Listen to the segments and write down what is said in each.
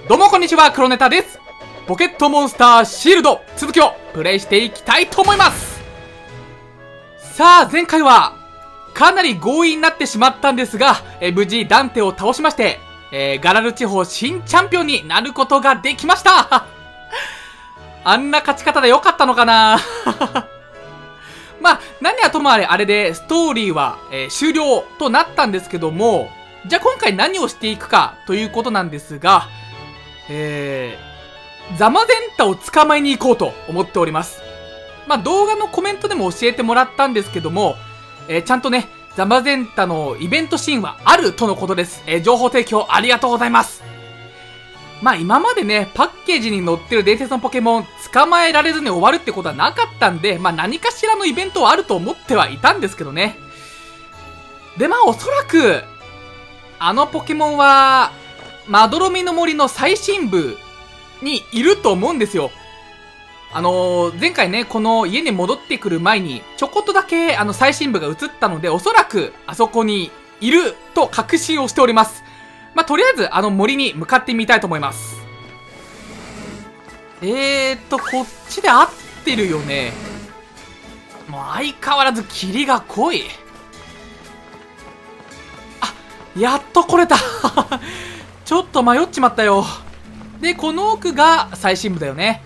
どうもこんにちは、黒ネタです。ポケットモンスターシールド続きをプレイしていきたいと思います。さあ、前回はかなり強引になってしまったんですが、無事ダンテを倒しまして、ガラル地方新チャンピオンになることができましたあんな勝ち方でよかったのかなまあ、何はともあれ、あれでストーリーは、終了となったんですけども、じゃあ今回何をしていくかということなんですが、ザマゼンタを捕まえに行こうと思っております。まあ、動画のコメントでも教えてもらったんですけども、ちゃんとね、ザマゼンタのイベントシーンはあるとのことです。情報提供ありがとうございます。まあ今までね、パッケージに載ってる伝説のポケモン捕まえられずに終わるってことはなかったんで、まあ何かしらのイベントはあると思ってはいたんですけどね。で、まあおそらく、あのポケモンは、まどろみの森の最深部にいると思うんですよ。前回ね、この家に戻ってくる前に、ちょこっとだけ最深部が映ったので、おそらくあそこにいると確信をしております。まあ、とりあえず森に向かってみたいと思います。こっちで合ってるよね。もう相変わらず霧が濃い。あ、やっと来れたちょっと迷っちまったよ。で、この奥が最深部だよね。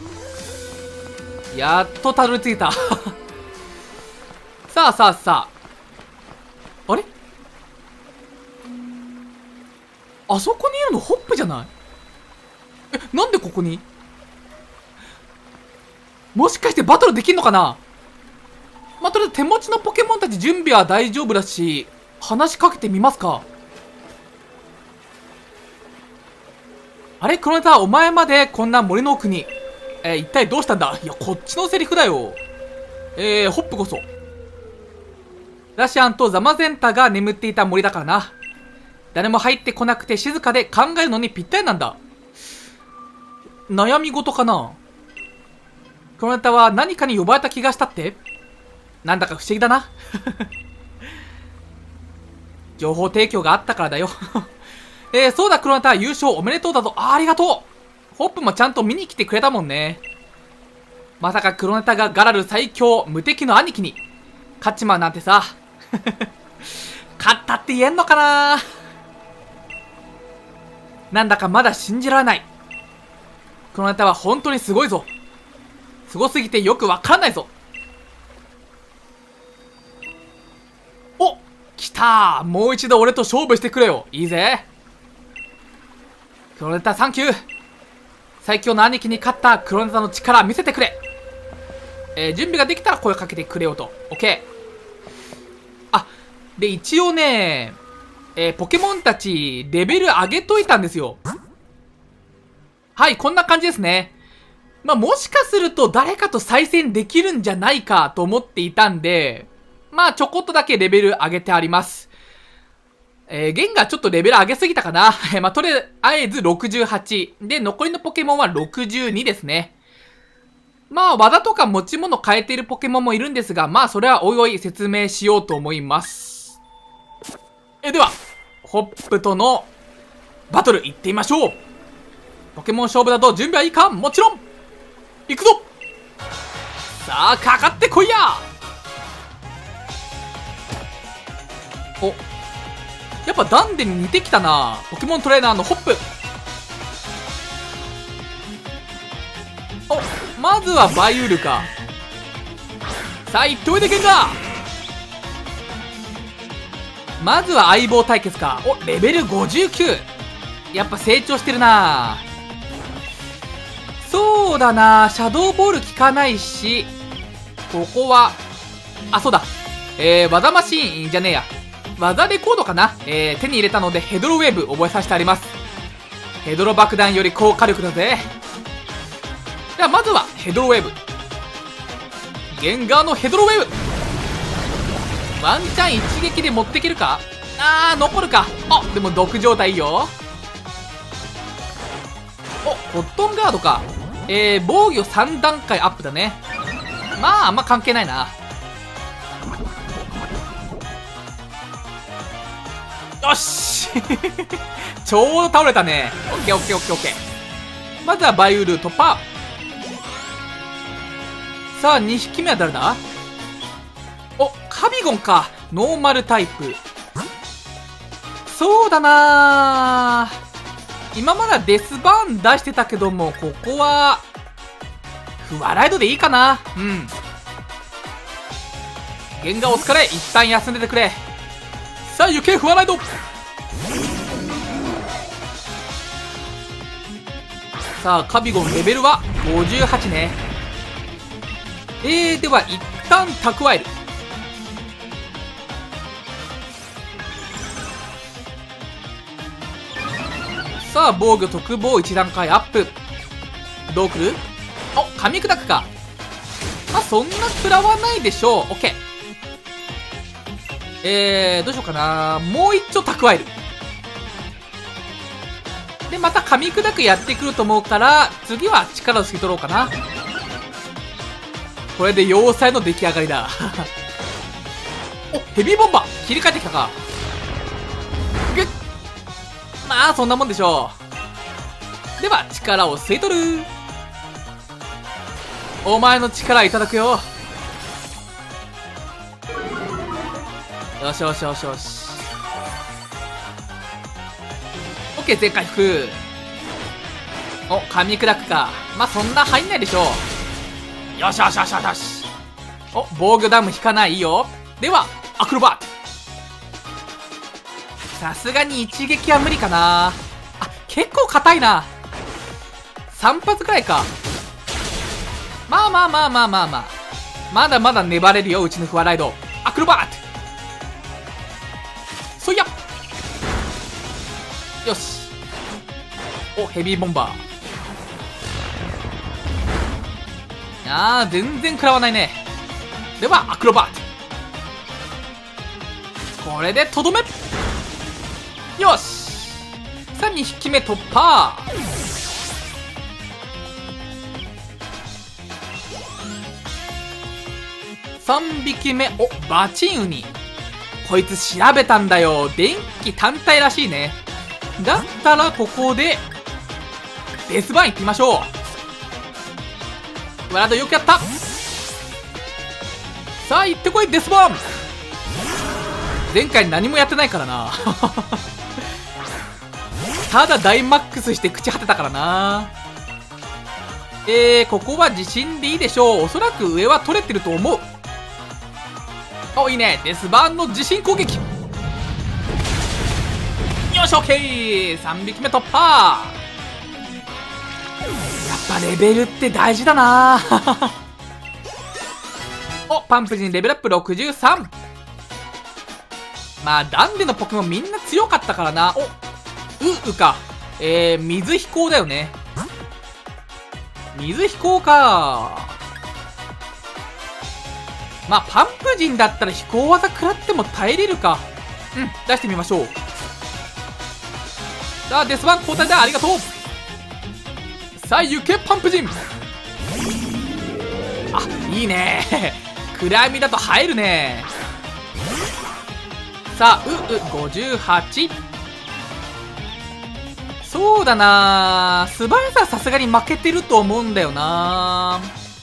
やっとたどり着いたさあさあさあ。あれ、あそこにいるのホップじゃない？なんでここに？もしかしてバトルできんのかな？まあ、とりあえず手持ちのポケモンたち準備は大丈夫だし、話しかけてみますか。あれ、黒ネタ、お前までこんな森の奥に。一体どうしたんだ？いや、こっちのセリフだよ。ホップこそ。ラシアンとザマゼンタが眠っていた森だからな。誰も入ってこなくて静かで考えるのにぴったりなんだ。悩み事かな？黒ネタは何かに呼ばれた気がしたって？なんだか不思議だな。情報提供があったからだよ。そうだ、黒ネタ、優勝おめでとうだぞ。ありがとう。ホップもちゃんと見に来てくれたもんね。まさか黒ネタがガラル最強無敵の兄貴に勝ちまうなんてさ。勝ったって言えんのかな。なんだかまだ信じられない。黒ネタは本当にすごいぞ。すごすぎてよくわかんないぞ。お、来たー。もう一度俺と勝負してくれよ。いいぜ。黒ネタサンキュー。最強の兄貴に勝った黒ネタの力見せてくれ。準備ができたら声かけてくれよと。オッケー。あ、で一応ね、ポケモンたちレベル上げといたんですよ。はい、こんな感じですね。まあ、もしかすると誰かと対戦できるんじゃないかと思っていたんで、まあちょこっとだけレベル上げてあります。ゲンがちょっとレベル上げすぎたかな。まあ、とりあえず68。で、残りのポケモンは62ですね。まあ、技とか持ち物変えているポケモンもいるんですが、まあ、それはおいおい説明しようと思います。では、ホップとのバトル行ってみましょう。ポケモン勝負だと準備はいいか？もちろん行くぞ。さあ、かかってこいや。お、やっぱダンデに似てきたな。ポケモントレーナーのホップ。お、まずはバイウールか。さあ行っておいでゲンガー。まずは相棒対決か。お、レベル59。やっぱ成長してるな。そうだな、シャドーボール効かないし、ここはあ、そうだ、技マシーンじゃねえや、技レコードかな。手に入れたのでヘドロウェーブ覚えさせてあります。ヘドロ爆弾より高火力だぜ。ではまずはヘドロウェーブ。ゲンガーのヘドロウェーブ。ワンチャン一撃で持っていけるか。あー、残るか。あ、でも毒状態いいよ。お、コットンガードか。防御3段階アップだね。まああんま関係ないな。よしちょうど倒れたね。オッケーオッケーオッケーオッケー。まずはバイウル突破。さあ2匹目は誰だ。お、カビゴンか。ノーマルタイプ。そうだなー、今まではデスバーン出してたけども、ここはフワライドでいいかな。うん、ゲンガお疲れ。一旦休んでてくれ。さあ行けフワライド。さあカビゴンレベルは58ね。では一旦蓄える。さあ防御特防1段階アップ。どうくる。お、噛み砕くか。まあそんな食らわないでしょう。オッケー。どうしようかな。もう一丁蓄える。でまた噛み砕くやってくると思うから、次は力を吸い取ろうかな。これで要塞の出来上がりだ。お、ヘビーボンバー切り替えてきたか。グッ、まあそんなもんでしょう。では力を吸い取る。お前の力いただくよ。よしよしよしよし。オッケー、全回復。お、噛み砕くか。まあそんな入んないでしょう。よしよしよしよし。お、防御ダム引かない。いいよ。ではアクロバット。さすがに一撃は無理かな。あ、結構硬いな。3発くらいか。まあまあまあまあまあまあ、まだまだ粘れるよ、うちのフワライド。アクロバット。そいや。よし。お、ヘビーボンバー。あー、全然食らわないね。ではアクロバット。これでとどめ。よし。さあ2匹目突破。3匹目。お、バチンウニ。こいつ調べたんだよ。電気単体らしいね。だったらここでデスバーンいってみましょう。ワラドよくやった。さあ行ってこいデスバーン。前回何もやってないからな。ただダイマックスして朽ち果てたからな。ここは自信でいいでしょう。おそらく上は取れてると思う。お、いいね。デスバーンの自信攻撃。よし、オッケー。3匹目突破。やっぱレベルって大事だな。お、パンプジンレベルアップ63。まあダンデのポケモンみんな強かったからな。お、ウか。水飛行だよね。水飛行か。まあパンプ陣だったら飛行技食らっても耐えれるか。うん、出してみましょう。さあデスバン交代だ。ありがとう。さあ行けパンプ陣。あ、いいね。暗闇だと入るね。さあ58。そうだな、素早さはさすがに負けてると思うんだよな。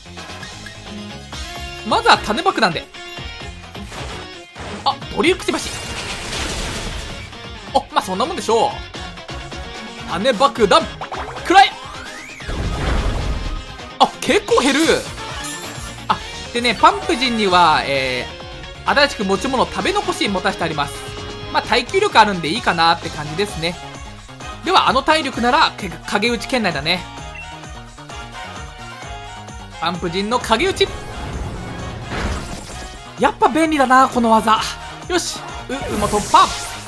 まずは種爆弾で。あ、ドリルくちばし。お、まあそんなもんでしょう。種爆弾くらえ。あ、結構減る。あ、でね、パンプ陣には新しく持ち物食べ残し持たせてあります。まあ耐久力あるんでいいかなって感じですね。ではあの体力なら影打ち圏内だね。パンプ陣の影打ち。やっぱ便利だなこの技。よし、も突破。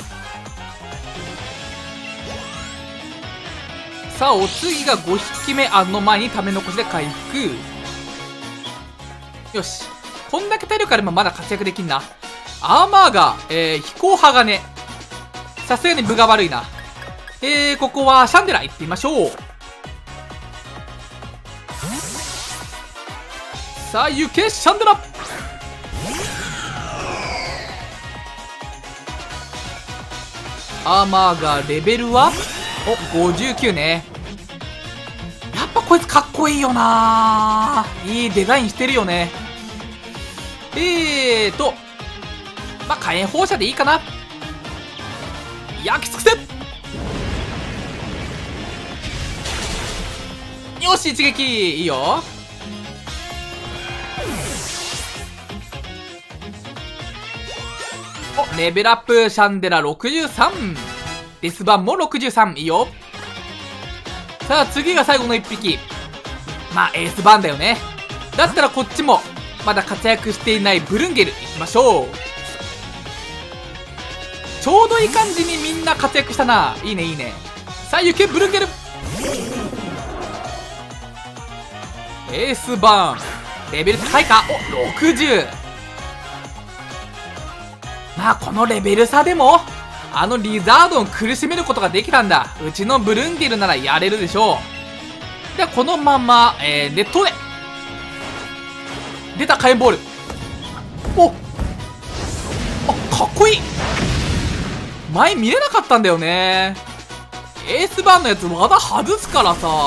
さあお次が5匹目。あの前にため残しで回復。よし、こんだけ体力あればまだ活躍できんな。アーマーが、飛行鋼。さすがに分が悪いな。ここはシャンデラ行ってみましょう。さあ行けシャンデラ。 アーマーがレベルは59ね。やっぱこいつかっこいいよな。いいデザインしてるよね。まあ、火炎放射でいいかな。焼き尽くせ。よし、一撃いいよ。お、レベルアップ。シャンデラ63。デスバンも63。いいよ。さあ、次が最後の1匹。まあ、エースバンだよね。だったらこっちもまだ活躍していないブルンゲルいきましょう。ちょうどいい感じにみんな活躍したな。いいねいいね。さあ行けブルンゲル。エースバーンレベル高いか。お、60。まあこのレベル差でもあのリザードン苦しめることができたんだ。うちのブルンゲルならやれるでしょう。ではこのまま、ネットで出た火炎ボール。おっ、あ、かっこいい。前見れなかったんだよね。エースバーンのやつ技外すからさ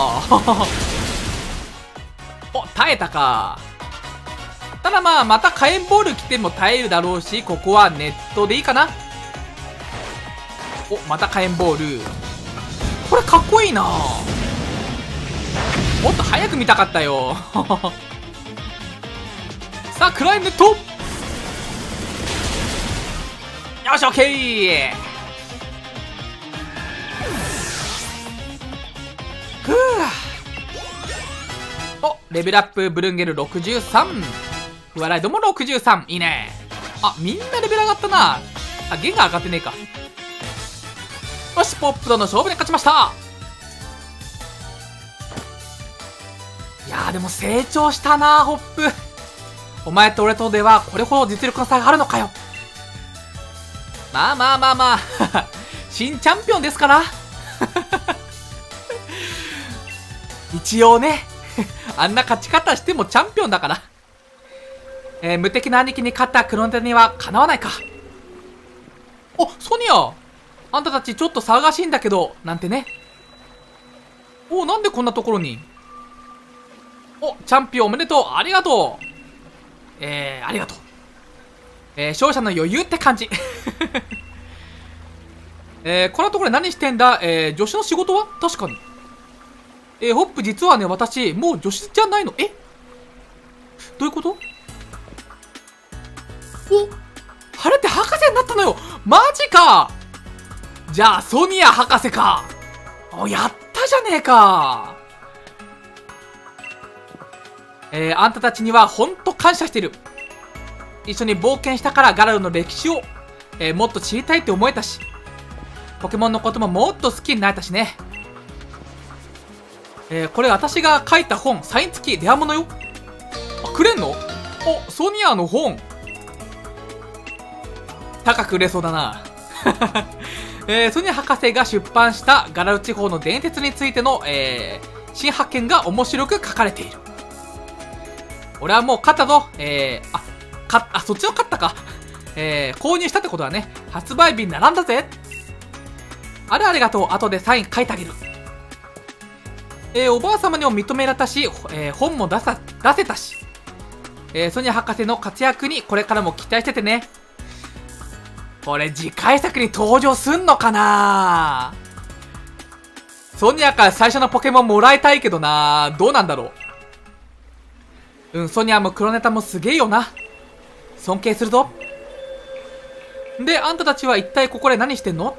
お、耐えたか。ただまあまた火炎ボール来ても耐えるだろうし、ここはネットでいいかな。お、また火炎ボール。これかっこいいな。もっと早く見たかったよさあ、クライネット。よし、オッケー。ふぅ。お、レベルアップ。ブルンゲル63。フワライドも63。いいね。あ、みんなレベル上がったな。あ、弦が上がってねえか。よし、ポップとの勝負で勝ちました。いやー、でも成長したな、ホップ。お前と俺とではこれほど実力の差があるのかよ。まあまあまあまあ新チャンピオンですから一応ねあんな勝ち方してもチャンピオンだから、無敵な兄貴に勝ったクロンテにはかなわないか。お、ソニア、あんたたちちょっと騒がしいんだけどなんてね。お、なんでこんなところに。お、チャンピオンおめでとう。ありがとう。ありがとう。勝者の余裕って感じ。こんなところで何してんだ。助手の仕事は確かに。ホップ実はね、私、もう助手じゃないの。え、どういうこと？お、晴れて博士になったのよ。マジか。じゃあ、ソニア博士か。お、やったじゃねえか。あんたたちにはほんと感謝してる。一緒に冒険したからガラルの歴史を、もっと知りたいって思えたし、ポケモンのことももっと好きになれたしね。これ私が書いた本、サイン付きレア物よ。あ、くれんの？お、ソニアの本。高く売れそうだな。ソニア博士が出版したガラル地方の伝説についての、新発見が面白く書かれている。俺はもう勝ったぞ。そっちの勝ったか。購入したってことはね、発売日に並んだぜ。ありがとう。後でサイン書いてあげる。おばあ様にも認められたし、本も出せたし、ソニア博士の活躍にこれからも期待しててね。これ次回作に登場すんのかな。ソニアから最初のポケモンもらいたいけどな。どうなんだろう。ソニアも黒ネタもすげえよな。尊敬するぞ。で、あんたたちは一体ここで何してんの？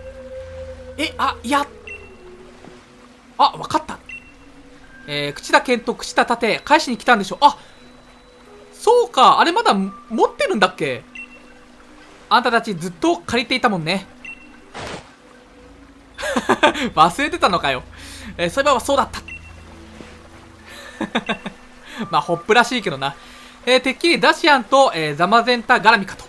わかった。口田健と口田盾返しに来たんでしょ。あ、そうか。あれまだ持ってるんだっけ。あんたたちずっと借りていたもんね。忘れてたのかよ。そういえばそうだった。まあ、ホップらしいけどな。てっきりダシアンと、ザマゼンタ絡みかと。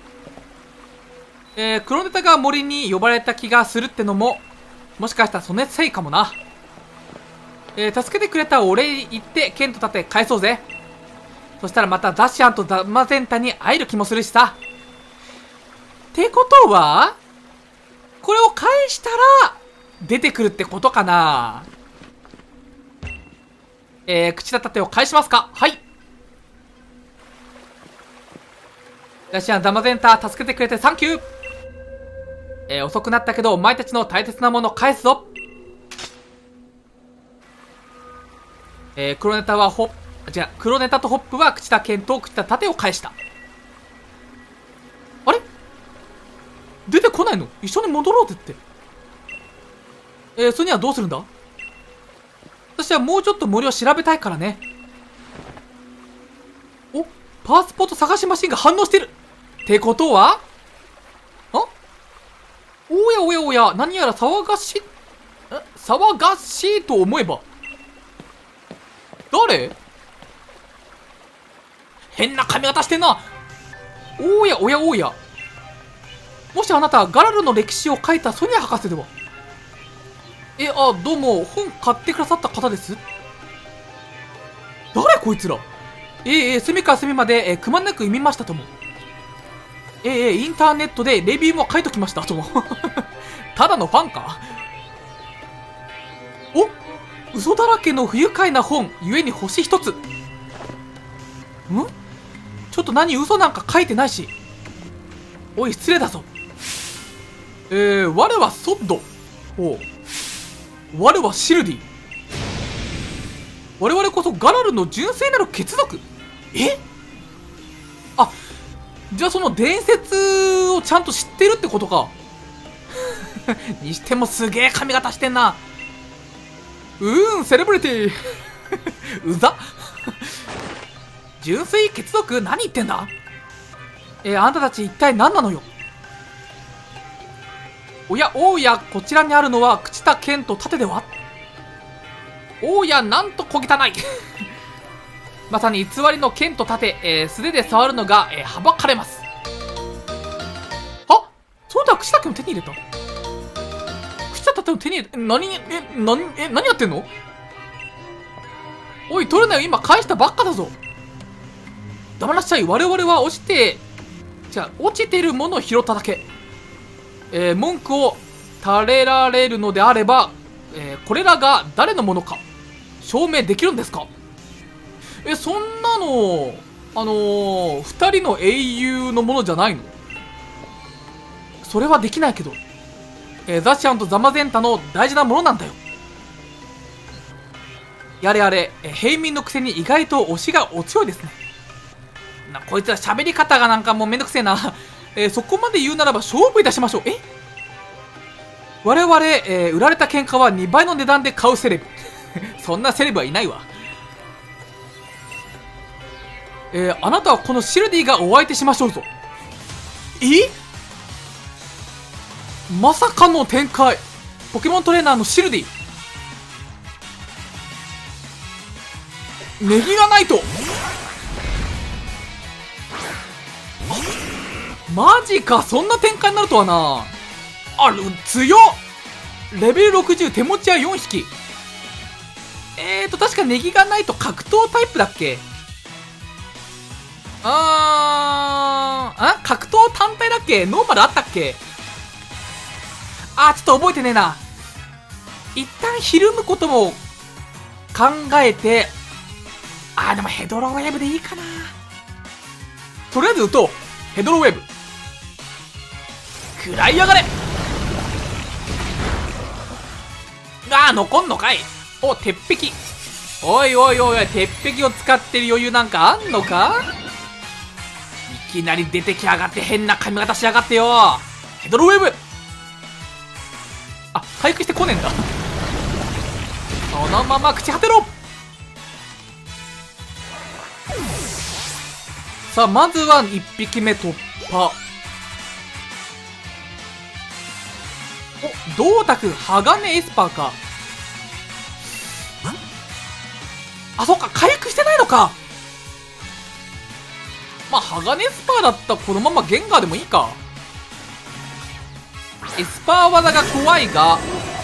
クロネタが森に呼ばれた気がするってのも、もしかしたらそのせいかもな。助けてくれたお礼言って、剣と盾返そうぜ。そしたらまたダシアンとザマゼンタに会える気もするしさ。ってことは、 これを返したら出てくるってことかな。朽ちた盾を返しますか。はい。ラシアン・ザマゼンタ助けてくれてサンキュー。遅くなったけどお前たちの大切なものを返すぞ。黒ネタは黒ネタとホップは朽ちた剣と朽ちた盾を返した。あれ出てこないの？一緒に戻ろうぜって。それにはどうするんだ？私はもうちょっと森を調べたいからね。お、パワースポット探しマシンが反応してるってことは、おやおやおや、何やら騒がしいと思えば、誰？変な髪型してんな。おやおやおや、もしあなたガラルの歴史を書いたソニア博士では？どうも、本買ってくださった方です。誰こいつら？隅から隅まで、くまなく読みましたとも。インターネットでレビューも書いときましたとも。ただのファンか？お、嘘だらけの不愉快な本、ゆえに星一つ。ちょっと何、嘘なんか書いてないし。おい、失礼だぞ。我はソッド。我はシルディ。我々こそガラルの純粋なる血族。じゃあその伝説をちゃんと知ってるってことか。にしてもすげえ髪型してんな。セレブリティ。うざ。純粋血族、何言ってんだ。あんたたち一体何なのよ。おやこちらにあるのは朽ちた剣と盾では。なんと小汚い。まさに偽りの剣と盾、素手で触るのが、はばかれます。そうだ、朽ちた剣を手に入れた。朽ちた盾を手に入れた。何やってんの？おい、取るなよ、今返したばっかだぞ。黙らっしゃい。我々は落ちてるものを拾っただけ。文句を垂れられるのであれば、これらが誰のものか証明できるんですか？そんなの2人の英雄のものじゃないの？それはできないけど、ザシアンとザマゼンタの大事なものなんだよ。やれやれ、平民のくせに意外と推しがお強いですね。こいつら喋り方がなんかもうめんどくせえな。そこまで言うならば勝負いたしましょう。我々、売られた喧嘩は2倍の値段で買うセレブ。そんなセレブはいないわ。あなたはこのシルディがお相手しましょうぞ。まさかの展開。ポケモントレーナーのシルディ。ネギがないと。マジか、そんな展開になるとはな。強っ。レベル60、手持ちは4匹。確かネギがないと格闘タイプだっけ？格闘単体だっけ？ノーマルあったっけ？ちょっと覚えてねえな。一旦ひるむことも考えて、でもヘドロウェーブでいいかな。とりあえず打とう。ヘドロウェーブ。食らいやがれ。残んのかい。鉄壁。おい、鉄壁を使ってる余裕なんかあんのか？いきなり出てきやがって変な髪型しやがってよ。ヘドロウェーブ。回復してこねえんだ。そのまま朽ち果てろ。さあ、まずは1匹目突破。銅鐸鋼エスパーか。そっか、回復してないのか。鋼エスパーだったらこのままゲンガーでもいいか。エスパー技が怖いが、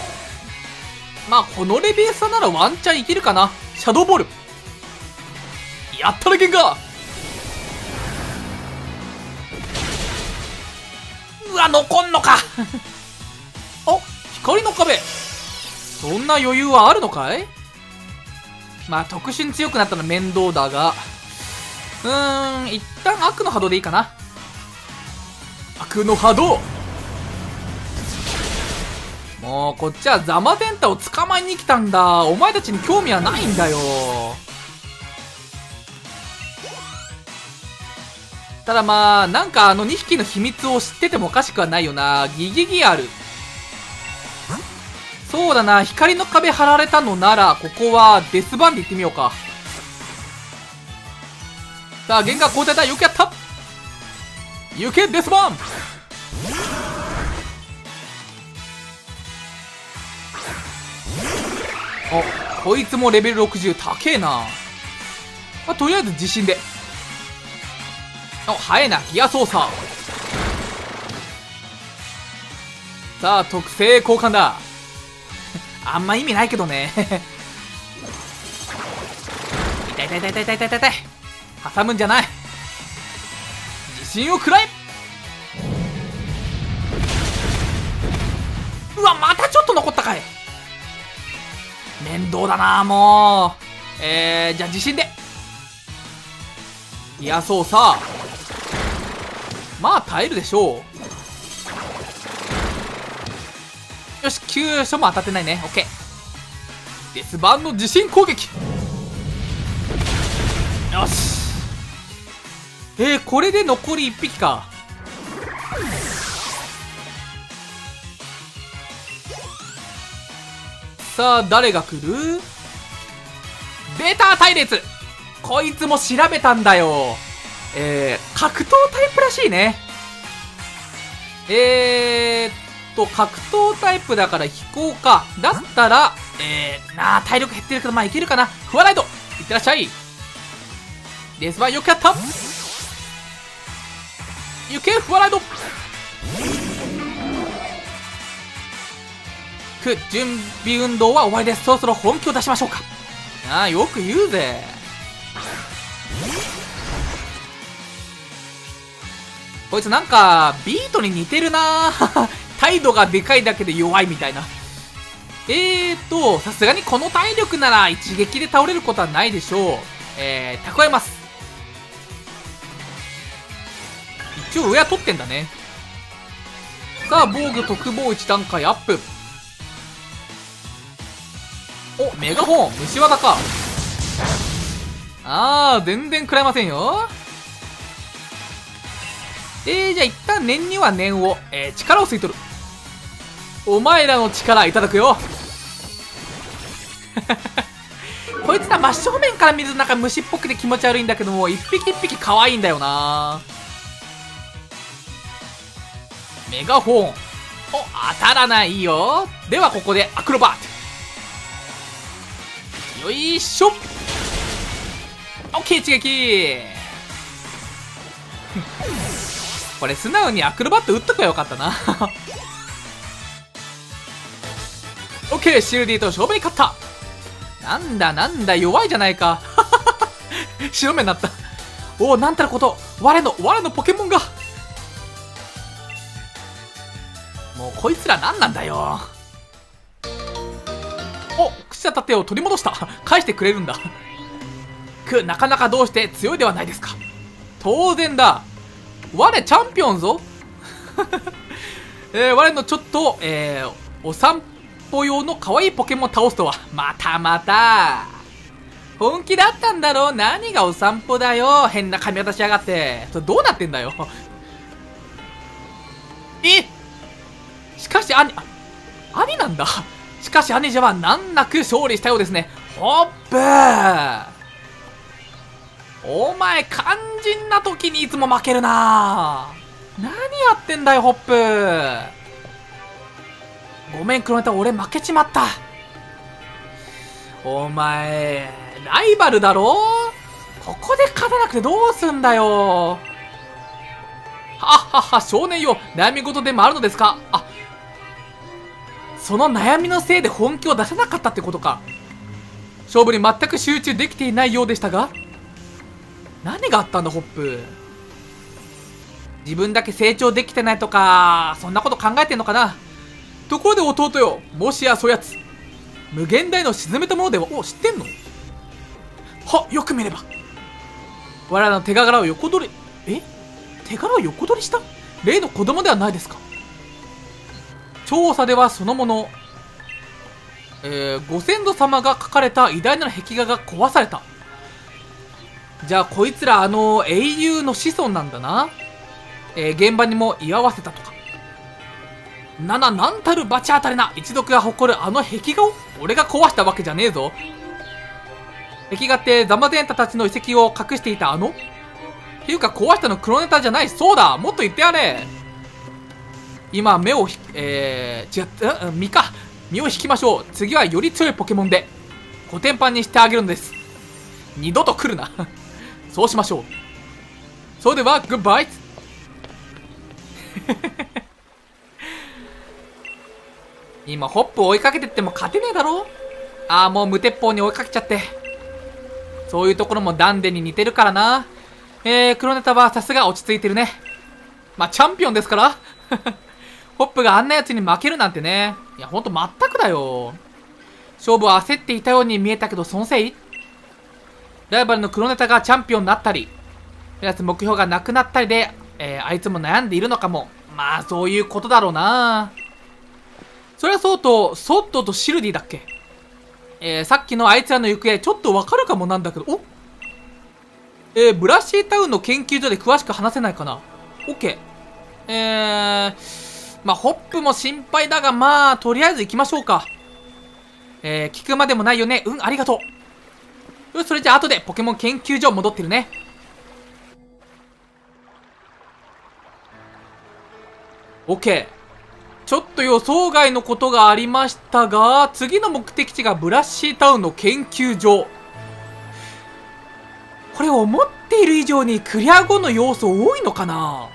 このレベル差ならワンチャンいけるかな。シャドーボール。やったらゲンガー。残んのか。 光の壁。そんな余裕はあるのかい？まあ特殊に強くなったのは面倒だが、一旦悪の波動でいいかな。悪の波動。もうこっちはザマゼンタを捕まえに来たんだ。お前たちに興味はないんだよ。ただまあなんか2匹の秘密を知っててもおかしくはないよな。ギギギある。そうだな、光の壁張られたのならここはデスバンで行ってみようか。さあ玄関交代だ。よくやった。行けデスバン。お、こいつもレベル60高えな。まあ、とりあえず自信で。お、早いな。ギア操作。さあ特性交換だ。あんま意味ないけどね。痛い痛い痛い痛い痛い痛い痛い。挟むんじゃない。自信を食らえ。うわ、またちょっと残ったかい。面倒だなもう。じゃあ自信で。いやそうさ。まあ耐えるでしょう。よし、急所も当たってないね。オッケー。デスバンの自信攻撃。よし。これで残り1匹か。さあ誰が来る？ベータ対列。こいつも調べたんだよ。格闘タイプらしいね。格闘タイプだから飛行か。だったら体力減ってるけどまあいけるかな。フワライドいってらっしゃい。レースバーよくやった。行けフワライド。準備運動は終わりです。そろそろ本気を出しましょうか。ああよく言うぜ。こいつなんかビートに似てるな。態度がでかいだけで弱いみたいな。さすがにこの体力なら一撃で倒れることはないでしょう。蓄えます。一応上は取ってんだね。さあ防具特防1段階アップ。お、メガホン虫技か。全然食らえませんよ。じゃあ一旦念には念を、力を吸い取る。お前らの力いただくよ。こいつら真正面から見るとなんか虫っぽくて気持ち悪いんだけども、一匹一匹可愛いんだよな。メガホン。お、当たらないよ。ではここでアクロバット。よいしょ。オッケー一撃。これ素直にアクロバット打っとけばよかったな。オッケーシルディと勝負に勝った。なんだ弱いじゃないか。白目になった。おお、なんたらこと我のポケモンが。もうこいつら何なんだよ。お、朽ちた盾を取り戻した。返してくれるんだ。なかなかどうして強いではないですか。当然だ。我チャンピオンぞ。我のちょっと、お散歩用の可愛いポケモンを倒すとは。また本気だったんだろう。何がお散歩だよ。変な髪型しやがって。それどうなってんだよ。しかし兄なんだ。しかし兄者は難なく勝利したようですね。ホップ。お前肝心な時にいつも負けるな。何やってんだよホップ。ごめんクロネタ、俺負けちまった。お前ライバルだろ。ここで勝たなくてどうすんだよ。少年よ、悩み事でもあるのですか。その悩みのせいで本気を出せなかったってことか。勝負に全く集中できていないようでしたが、何があったんだホップ。自分だけ成長できてないとか、そんなこと考えてんのかな。 ところで弟よ、もしやそやつ無限大の沈めたものでは。お、知ってんの？は、よく見れば我らの手柄を横取り、手柄を横取りした？例の子供ではないですか。調査ではそのもの、ご先祖様が描かれた偉大な壁画が壊された。じゃあこいつら英雄の子孫なんだな。現場にも居合わせたとか。なんたる罰当たりな一族が誇るあの壁画を俺が壊したわけじゃねえぞ。壁画ってザマゼンタたちの遺跡を隠していたっていうか壊したの黒ネタじゃない。そうだ、もっと言ってやれ。今目を身を引きましょう。次はより強いポケモンでコテンパンにしてあげるのです。二度と来るなそうしましょう。それではグッバイ今ホップを追いかけてっても勝てねえだろ。もう無鉄砲に追いかけちゃって。そういうところもダンデに似てるからな。黒ネタはさすが落ち着いてるね。まあチャンピオンですからホップがあんなやつに負けるなんてね。いやほんと全くだよ。勝負は焦っていたように見えたけどそのせい。ライバルの黒ネタがチャンピオンになったりやつ目標がなくなったりで、あいつも悩んでいるのかも。まあそういうことだろうな。それはそうとソットとシルディだっけ。さっきのあいつらの行方ちょっとわかるかもなんだけど。ブラッシータウンの研究所で詳しく話せないかな。オッケー。まあホップも心配だが、まあとりあえず行きましょうか。聞くまでもないよね。ありがとう。それじゃあ後でポケモン研究所戻ってるね。オッケー。ちょっと予想外のことがありましたが、次の目的地がブラッシータウンの研究所。これ思っている以上にクリア後の要素多いのかな。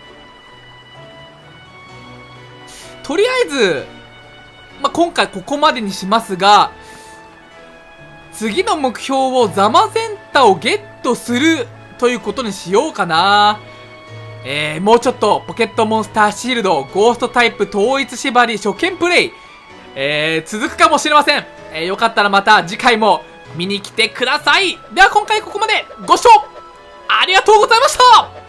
とりあえず、今回ここまでにしますが、次の目標をザマゼンタをゲットするということにしようかな。もうちょっとポケットモンスターシールドゴーストタイプ統一縛り初見プレイ、続くかもしれません。よかったらまた次回も見に来てください。では今回ここまでご視聴ありがとうございました。